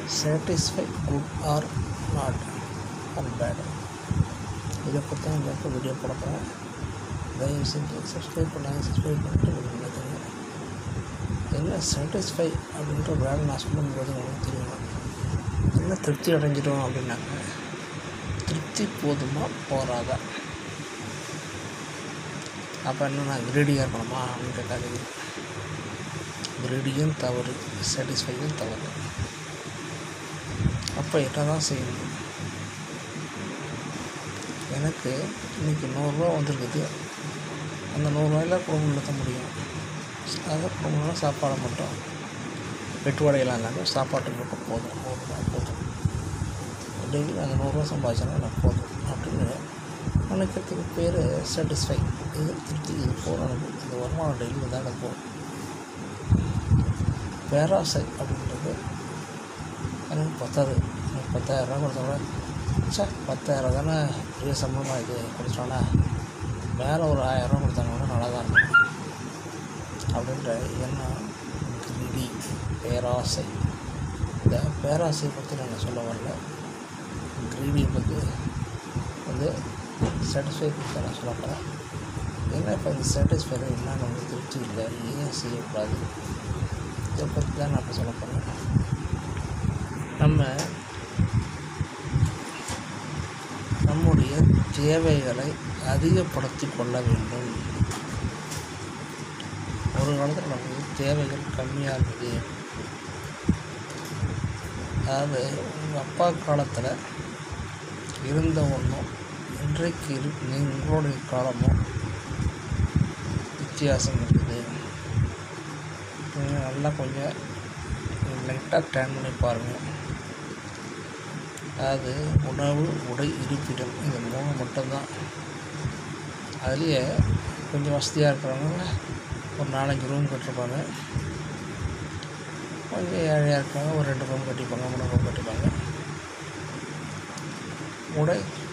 satisfy good or not or bad. இதை பற்றி தான் இந்த வீடியோ போட போகிறேன். தயவு செஞ்சு சப்ஸ்கிரைப் பண்ணிட்டு நினைக்கிறேன். என்ன சாட்டிஸ்ஃபை அப்படின்ற வேலை நான் சொல்லும்போது உங்களுக்கு தெரியும். என்ன திருப்தி அடைஞ்சிடும் அப்படின்னாங்க, திருப்தி போதுமா போகாதா, அப்போ என்ன கிரீடியாக இருக்கணுமா அப்படின்னு கேட்டாங்க. கிரீடியும் தவறு, சாட்டிஸ்ஃபையும் தவறு. அப்போ என்ன தான் செய்யணும்? எனக்கு இன்றைக்கி 100 ரூபா வந்திருக்குது, அந்த 100 ரூபாயில் குடும்பம் நடத்த முடியும். அதை குடும்பம்னா சாப்பாடை மட்டும் வெட்டு வடையெல்லாம் இருந்தாங்க, சாப்பாட்டுக்கு மட்டும் போதும், 100 ரூபா போதும், டெய்லி அந்த 100 ரூபா சம்பாதிச்சோன்னா எனக்கு போதும் அப்படின்னு நினைக்கிறதுக்கு பேர் சாட்டிஸ்ஃபை. இது திருப்தி, இது போதும், எனக்கு இந்த வருமானம் டெய்லி தான் எனக்கு போகும். பேராசை அப்படின்றது எனக்கு பத்தாது, எனக்கு 10,000 ரூபா கொடுத்தோம்னா 10,000 தானே பெரிய சம்பளமாக இது கொடுத்தோன்னா மேலே ஒரு 1000 ரூபா கொடுத்தாங்கன்னா நல்லா தான் இருக்கும் அப்படின்ற எண்ணம் கிரீடி, பேராசை. இந்த பேராசையை பற்றி நாங்கள் சொல்ல வரல, கிரீடியை பற்றி வந்து சாட்டிஸ்ஃபை பற்றி நான் சொல்ல போகிறேன். ஏன்னா இப்போ இந்த சாட்டிஸ்ஃபை என்ன நமக்கு திருப்தி இல்லை, ஏன் செய்யக்கூடாது, இதை பற்றி தான் நான் இப்போ சொல்ல போகிறேன். நம்முடைய தேவைகளை அதிகப்படுத்தி கொள்ள வேண்டும். ஒரு காலத்தில் நமக்கு தேவைகள் கம்மியாக இருக்குது. அதாவது உங்கள் அப்பா காலத்தில் இருந்த ஒன்றும் இன்றைக்கு உங்களுடைய காலமும் வித்தியாசம் இருக்குது. நல்லா கொஞ்சம் லைட்டாக டேன் பண்ணி பாருங்கள். அதாவது உணவு, உடை, இருப்பிடம், இது 3 மட்டும்தான். அதுலேயே கொஞ்சம் வசதியாக இருக்கிறவங்க ஒரு 4-5 ரூம் கட்டிருப்பாங்க, கொஞ்சம் ஏழையாக இருக்காங்க ஒரு 2 ரூம் கட்டிப்பாங்க, 3 ரூம் கட்டிப்பாங்க. உடை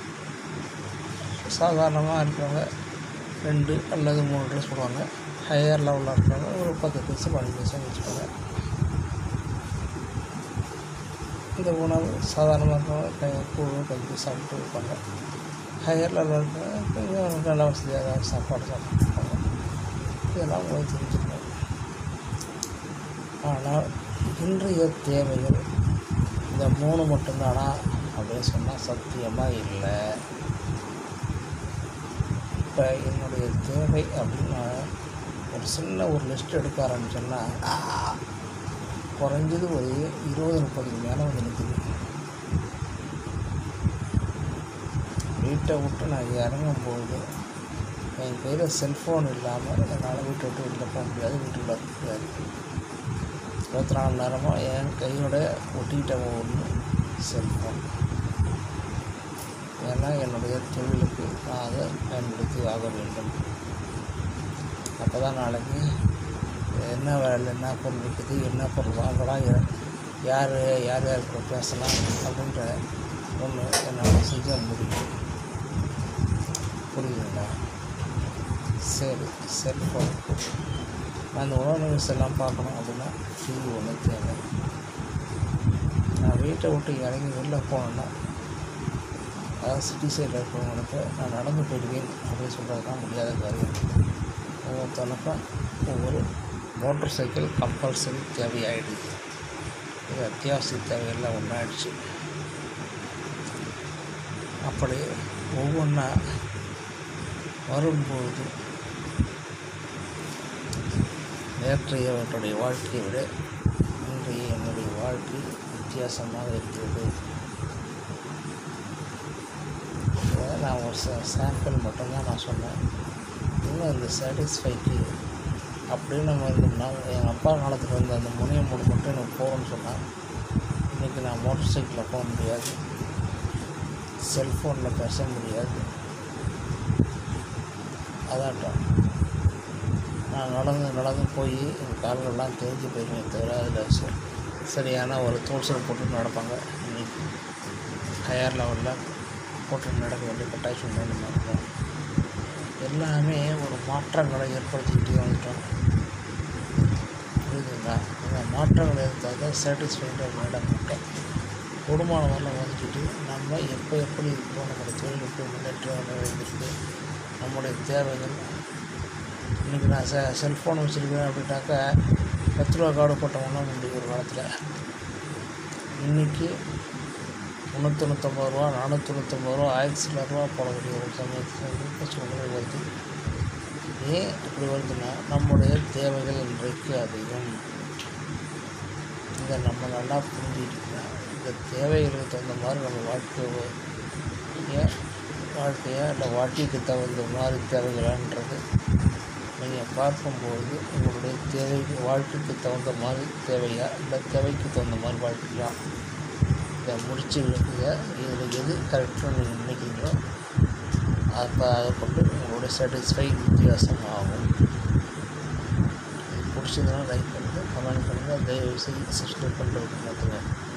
சாதாரணமாக இருக்கிறவங்க 2 அல்லது 3 ட்ரெஸ் போடுவாங்க. ஹையர் லெவலில் இருக்கிறவங்க ஒரு 10 ட்ரெஸ்ஸு 12 ட்ரெஸ்ஸு வச்சுப்பாங்க. இந்த உணவு சாதாரணமாக இருக்கிறவங்க கூழ் கஞ்சி சாப்பிட்டு இருப்பாங்க. ஹையர் லெவலில் இருக்கிறவங்க கொஞ்சம் நல்ல வசதியாக சாப்பாடு சாப்பிட்டுருப்பாங்க. இதெல்லாம் உங்களுக்கு தெரிஞ்சுக்கணும். ஆனால் இன்றைய தேவைகள் இந்த 3 மட்டும்தானா அப்படின்னு சொன்னால் சத்தியமாக இல்லை. இப்போ என்னுடைய தேவை அப்படின்னா ஒரு சின்ன ஒரு லிஸ்ட் எடுக்க ஆரம்பிச்சோன்னா குறைஞ்சது ஒரு 20-30 மேலே வந்து நிற்குது. வீட்டை விட்டு நான் இறங்கும்போது என் கையில் செல்ஃபோன் இல்லாமல் என்னால் வீட்டை விட்டு வெளியில் போக முடியாது, வீட்டுக்குள்ள இருக்க முடியாது. 24 மணி நேரமாக என் கையோட ஒட்டிக்கிட்ட ஒன்று செல்ஃபோன். ஏன்னா என்னுடைய தொழிலுக்கு நான் அதை பயன்படுத்தி ஆக வேண்டும். அப்போ தான் நாளைக்கு என்ன வேலை, என்ன பொருள் இருக்குது, என்ன பொருள் வாங்கலாம், யார் கூட பேசலாம் அப்படின்ற ஒன்று என்னால் செஞ்ச முடியும். புரியுதுங்களா? சரி, செல்ஃபோன் அந்த உணவு நியூஸ் எல்லாம் பார்க்கணும் அப்படின்னா டிவி ஒன்று தேவை. நான் வீட்டை விட்டு இறங்கி வெளில போனேன்னா, அதாவது சிட்டி சைடில் இருக்கிறவங்களுக்கு நான் நடந்து போயிடுவேன் அப்படின்னு சொல்கிறது தான் முடியாத காரியம். ஒவ்வொருத்தனுக்கும் ஒவ்வொரு மோட்டர் சைக்கிள் கம்பல்சரி தேவையாகிடுது. இது அத்தியாவசிய தேவையெல்லாம் ஒன்றாயிடுச்சு. அப்படி ஒவ்வொன்றா வரும்போது நேற்றையவற்றுடைய வாழ்க்கையை விட இன்றைய என்னுடைய வாழ்க்கை வித்தியாசமாக இருக்கிறது. நான் ஒரு சாம்பிள் மட்டும்தான் நான் சொன்னேன். இன்னும் இந்த சாட்டிஸ்ஃபைக்கு அப்படின்னு நம்ம இருந்தோம்னா, எங்கள் அப்பா காலத்தில் இருந்த அந்த முனைய மூடு மட்டும் எனக்கு போகணும்னு சொன்னால் இன்றைக்கி நான் மோட்டர் சைக்கிளில் போக முடியாது, செல்ஃபோனில் பேச முடியாது. அதாட்டம் நான் நடந்து போய் எங்கள் கால்கள்லாம் தெரிஞ்சு போயிருக்கேன் தவிர அதில் சரியான ஒரு தோல்சல் போட்டு நடப்பாங்க. இன்றைக்கி ஹையர் லெவலில் போட்டு நடக்க வேண்டிய கட்டாய சூழ்நிலை இருக்கும். எல்லாமே ஒரு மாற்றங்களை ஏற்படுத்திக்கிட்டே வந்துட்டோம். புரியுதுங்களா? அந்த மாற்றங்கள் இருந்தால் சாட்டிஸ்ஃபைடாக மேடம் குடும்பம் வரலாம் வந்துட்டு நம்ம எப்படி இருக்கோம், நம்மளுடைய தொழில் எப்படி முன்னேற்றம் அடைந்திருக்கு, நம்முடைய தேவைகள். இன்றைக்கி நான் செல்ஃபோன் வச்சுருக்கேன் அப்படின்னாக்கா 10 ரூபா கார்டு போட்டவங்கன்னா முடியும் ஒரு காலத்தில். இன்றைக்கி 399 ரூபா, 499 ரூபா, 1000 ரூபா போடக்கூடிய ஒரு சமயத்தில் சூழ்நிலை வருது. ஏன் அப்படி வருதுன்னா நம்முடைய தேவைகள் இன்றைக்கு அதிகம். இதை நம்ம நல்லா புரிஞ்சுக்கிட்டோம். இந்த தேவைகளுக்கு தகுந்த மாதிரி நம்ம வாழ்க்கையை இல்லை வாழ்க்கைக்கு தகுந்த மாதிரி தேவைகளான்றது நீங்கள் பார்க்கும்போது உங்களுடைய வாழ்க்கைக்கு தகுந்த மாதிரி தேவையா இல்லை தேவைக்கு தகுந்த மாதிரி வாழ்க்கையா, இதை முடிச்சுருக்கீங்க. இதில் எது கரெக்டாக நீங்கள் நினைக்கிறீங்களோ அதை கொண்டு உங்களுடைய சாட்டிஸ்ஃபை வித்தியாசம் ஆகும். பிடிச்சதுன்னா லைக் பண்ணுங்கள், கமெண்ட் பண்ணுங்கள், தயவுசெய்து சப்ஸ்கிரைப் பண்ணுறதுக்கு பார்த்துங்க.